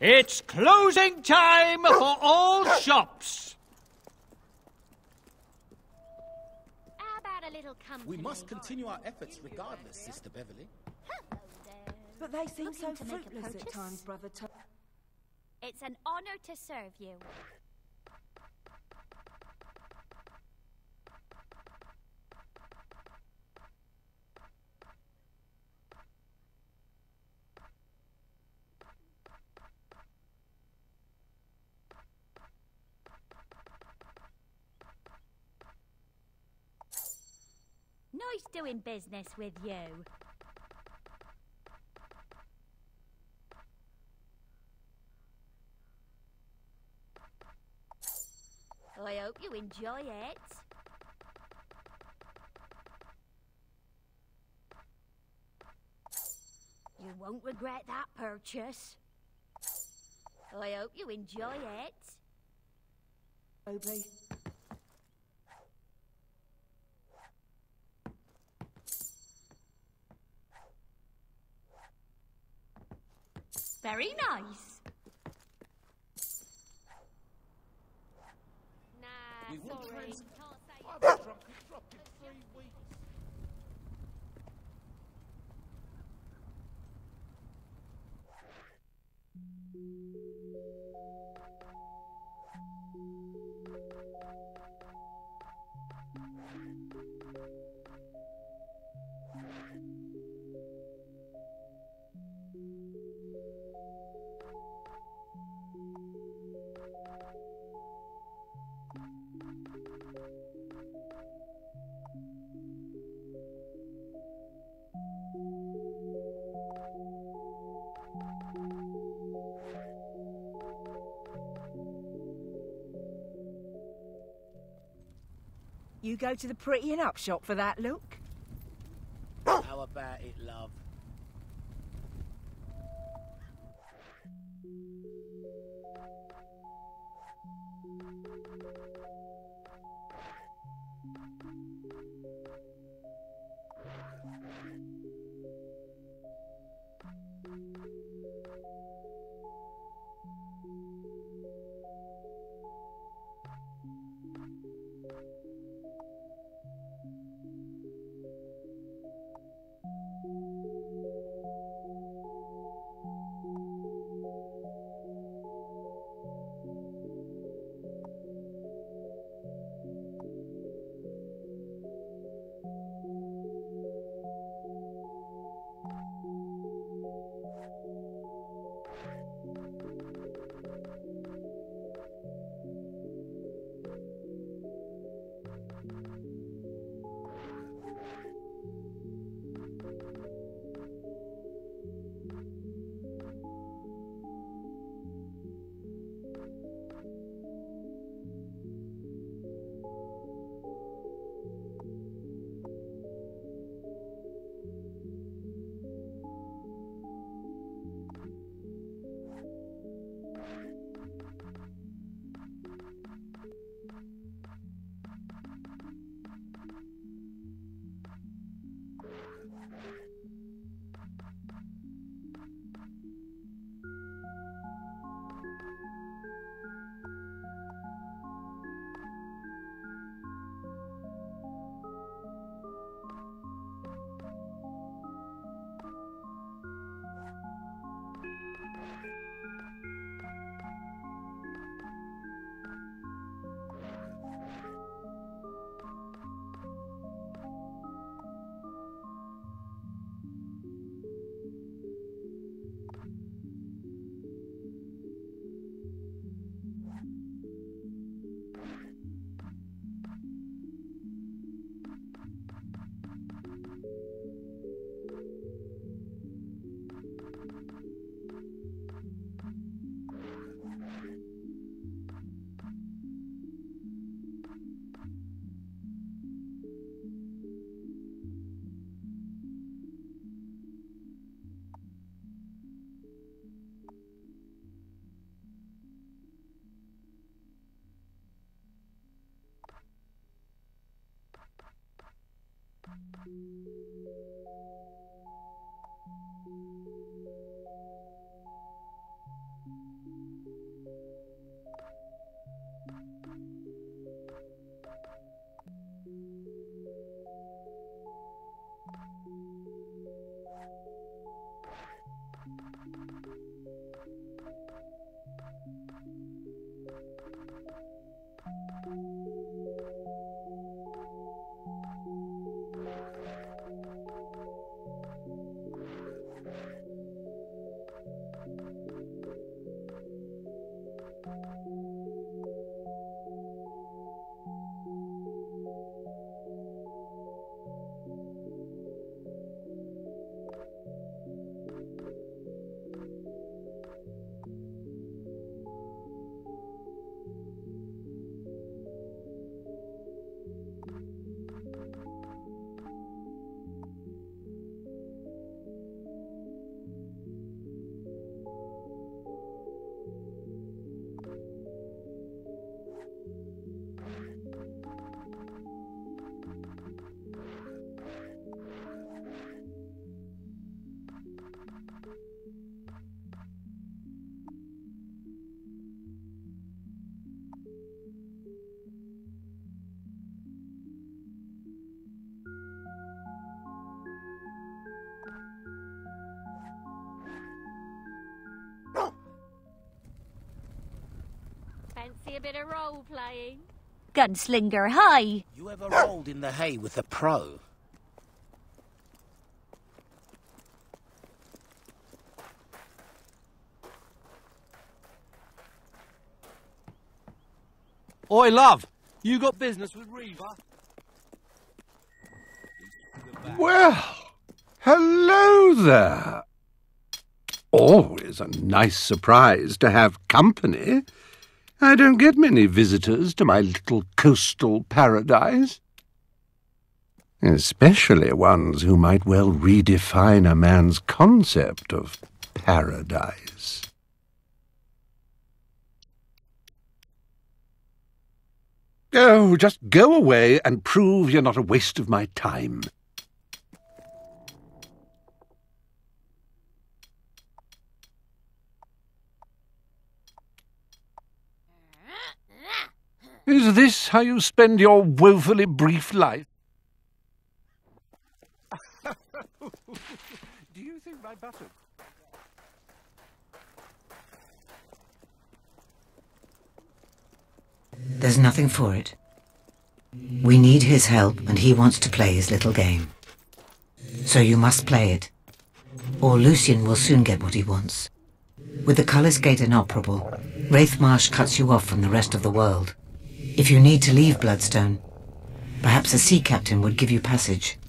It's closing time for all shops. How about a little company? We must continue our efforts regardless, Sister Beverly. Hello there. But they seem Looking so to make a fruitless at purchase? times, Brother Tom. It's an honor to serve you. Nice doing business with you. I hope you enjoy it. You won't regret that purchase. I hope you enjoy it. Obi. Very nice. Nah, We will sorry. trans- Can't say I've been drunk and dropped in 3 weeks. You go to the prettying up shop for that look? How about it, love? a bit of role-playing? Gunslinger, hi! You ever rolled in the hay with a pro? Oi, love. You got business with Reever? Well, hello there. Always a nice surprise to have company. I don't get many visitors to my little coastal paradise. Especially ones who might well redefine a man's concept of paradise. Oh, just go away and prove you're not a waste of my time. Is this how you spend your woefully brief life? Do you think my button? There's nothing for it. We need his help, and he wants to play his little game. So you must play it, or Lucien will soon get what he wants. With the Cullis Gate inoperable, Wraithmarsh cuts you off from the rest of the world. If you need to leave Bloodstone, perhaps a sea captain would give you passage.